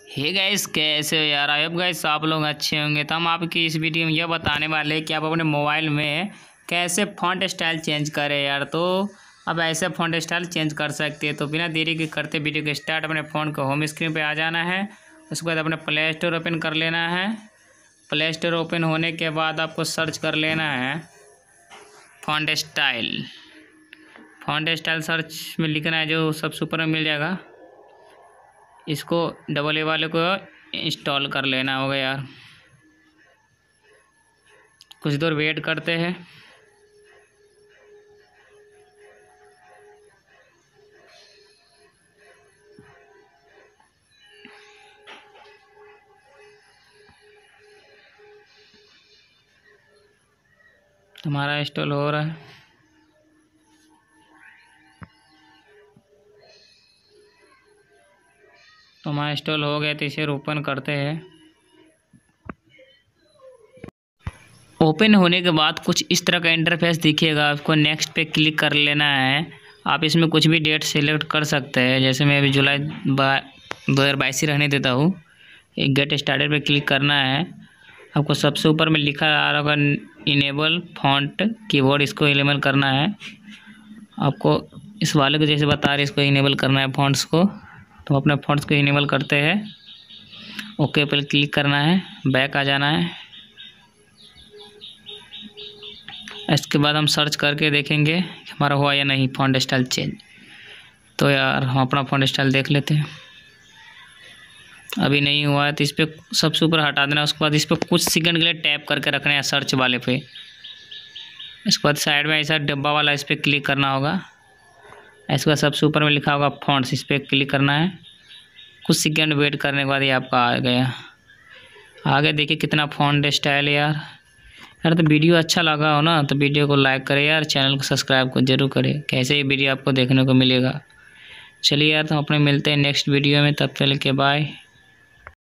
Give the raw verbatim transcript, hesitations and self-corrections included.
Hey guys, कैसे हो यार। आई होप गाइस आप लोग अच्छे होंगे। तो हम आपकी इस वीडियो में यह बताने वाले हैं कि आप अपने मोबाइल में कैसे फ़ॉन्ट स्टाइल चेंज करें यार। तो अब ऐसे फ़ॉन्ट स्टाइल चेंज कर सकते हैं। तो बिना देरी के करते वीडियो के स्टार्ट। अपने फ़ोन को होम स्क्रीन पे आ जाना है। उसके बाद अपने प्ले स्टोर ओपन कर लेना है। प्ले स्टोर ओपन होने के बाद आपको सर्च कर लेना है font style. Font style search में लिखना है, जो सबसे ऊपर में मिल जाएगा। इसको डबल ए वाले को इंस्टॉल कर लेना होगा यार। कुछ देर वेट करते हैं। हमारा इंस्टॉल हो रहा है। तो हमारा इंस्टॉल हो गया, तो इसे ओपन करते हैं। ओपन होने के बाद कुछ इस तरह का इंटरफेस दिखेगा। आपको नेक्स्ट पे क्लिक कर लेना है। आप इसमें कुछ भी डेट सेलेक्ट कर सकते हैं। जैसे मैं अभी जुलाई दो हज़ार बाईस ही रहने देता हूँ। एक गेट स्टार्टेड पे क्लिक करना है। आपको सबसे ऊपर में लिखा आ रहा होगा इनेबल फॉन्ट कीबोर्ड, इसको इनेबल करना है। आपको इस वाले को जैसे बता रहे, इसको इनेबल करना है फॉन्ट्स को। तो अपने फॉन्ट्स को इनेबल करते हैं। ओके पर क्लिक करना है, बैक आ जाना है। इसके बाद हम सर्च करके देखेंगे कि हमारा हुआ या नहीं फॉन्ट स्टाइल चेंज। तो यार हम अपना फॉन्ट स्टाइल देख लेते हैं। अभी नहीं हुआ है, तो इस पर सबसे ऊपर हटा देना। उसके बाद इस पर कुछ सेकंड के लिए टैप करके रखना है सर्च वाले पे। इसके बाद साइड में ऐसा डब्बा वाला, इस पर क्लिक करना होगा। इसके बाद सबसे ऊपर में लिखा होगा फॉन्ट्स, इस पर क्लिक करना है। कुछ सेकंड वेट करने के बाद ये आपका आ गया। आगे देखिए कितना फॉन्ट स्टाइल है यार। यार तो वीडियो अच्छा लगा हो ना, तो वीडियो को लाइक करें यार, चैनल को सब्सक्राइब को जरूर करें। कैसे ही वीडियो आपको देखने को मिलेगा। चलिए यार, तो अपने मिलते हैं नेक्स्ट वीडियो में। तब तक के बाय।